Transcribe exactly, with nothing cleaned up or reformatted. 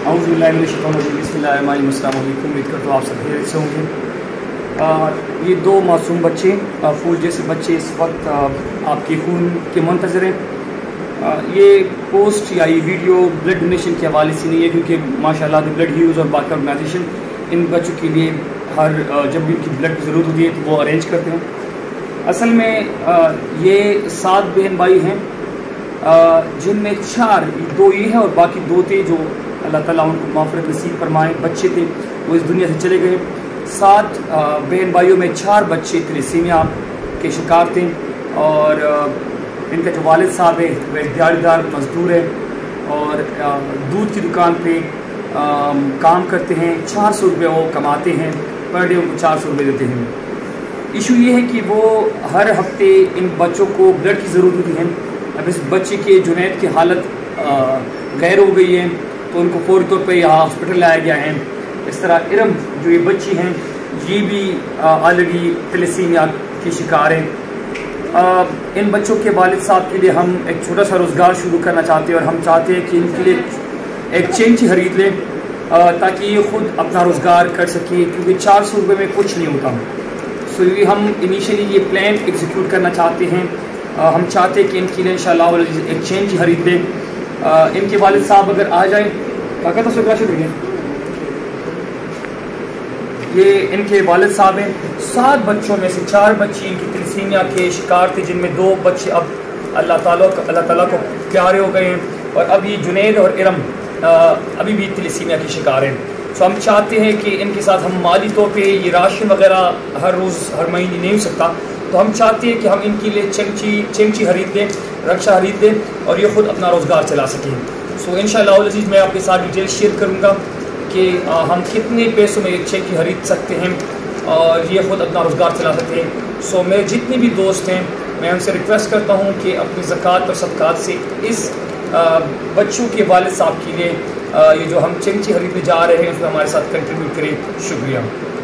उम्मीद करता हूँ आप सब खैरियत से होंगे। ये दो मासूम बच्चे फूल जैसे बच्चे इस वक्त आपके खून के मुंतज़र हैं। ये पोस्ट या ये वीडियो ब्लड डोनेशन के हवाले से नहीं है, क्योंकि माशाल्लाह ब्लड हीरोज़ और बाकी ऑर्गेनाइजेशन इन बच्चों के लिए हर जब भी इनकी ब्लड की ज़रूरत होती है तो वो अरेंज करते हैं। असल में ये सात बहन भाई हैं, जिनमें चार दो ये हैं और बाकी दो थे जो अल्लाह ताला उनको माफ़रत नसीब फरमाए, बच्चे थे वो इस दुनिया से चले गए। सात बहन भाइयों में चार बच्चे थैलेसीमिया के शिकार थे और इनका जो वालिद साहब है वह दिहाड़ीदार मजदूर है और दूध की दुकान पे काम करते हैं। चार सौ रुपये वो कमाते हैं, पर डे उनको चार सौ रुपये देते हैं। इशू ये है कि वो हर हफ्ते इन बच्चों को ब्लड की ज़रूरत होती है। अब इस बच्चे के जुनैद की हालत गैर हो गई है तो उनको फौरी तौर पर यहाँ हॉस्पिटल लाया गया है। इस तरह इरम जो ये बच्ची हैं ये भी ऑलरेडी थैलेसीमिया की शिकार हैं। इन बच्चों के वालिद साहब के लिए हम एक छोटा सा रोज़गार शुरू करना चाहते हैं और हम चाहते हैं कि इनके लिए एक चेंची खरीद लें ताकि ये ख़ुद अपना रोज़गार कर सकें, क्योंकि चार सौ रुपये में कुछ नहीं होता। सो ये हम इनिशियली ये प्लान एग्जीक्यूट करना चाहते हैं। हम चाहते हैं कि इनके लिए इंशाअल्लाह एक चेंज खरीद लें। इनके वालिद साहब अगर आ जाएँ काका तो शुक्रिया शुक्रिया ये इनके वालिद साहब हैं। सात बच्चों में से चार बच्चे इनकी थैलेसीमिया के शिकार थे, जिनमें दो बच्चे अब अल्लाह ताला अल्लाह ताला को प्यारे हो गए हैं और अब ये जुनैद और इरम अभी भी थैलेसीमिया के शिकार हैं। सो हम चाहते हैं कि इनके साथ हम माली तौर पे ये राशन वगैरह हर रोज़ हर महीने नहीं हो सकता, तो हम चाहते हैं कि हम इनके लिए चमची चमची खरीद दें, रक्षा खरीद दें और ये ख़ुद अपना रोज़गार चला सकें। सो इंशाअल्लाह अज़ीज़ मैं आपके साथ डिटेल शेयर करूँगा कि हम कितने पैसों में एक चमची खरीद सकते हैं और ये ख़ुद अपना रोज़गार चला सकते हैं। सो मेरे जितने भी दोस्त हैं मैं उनसे रिक्वेस्ट करता हूँ कि अपनी ज़कात और सदक़ात से इस बच्चों के वालिद साहब के लिए ये जो हम चमची खरीदने जा रहे हैं उसमें हमारे साथ कंट्रीब्यूट करें। शुक्रिया।